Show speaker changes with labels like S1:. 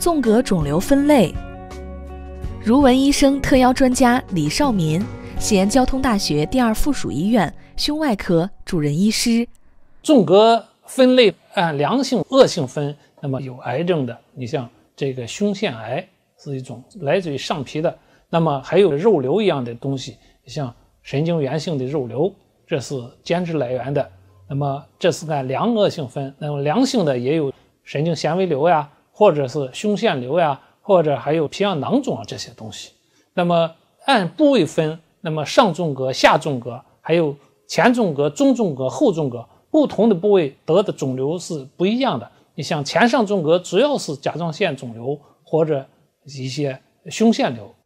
S1: 纵隔肿瘤分类。如文医生特邀专家李少民，西安交通大学第2附属医院胸外科主任医师。
S2: 纵隔分类按良性、恶性分，那么有癌症的，你像这个胸腺癌是一种来自于上皮的，那么还有肉瘤一样的东西，像神经源性的肉瘤，这是间质来源的。那么这是按良恶性分，那么良性的也有神经纤维瘤呀，或者是胸腺瘤呀，或者还有皮样囊肿啊这些东西。那么按部位分，那么上纵隔、下纵隔，还有前纵隔、中纵隔、后纵隔，不同的部位得的肿瘤是不一样的。你像前上纵隔主要是甲状腺肿瘤或者一些胸腺瘤。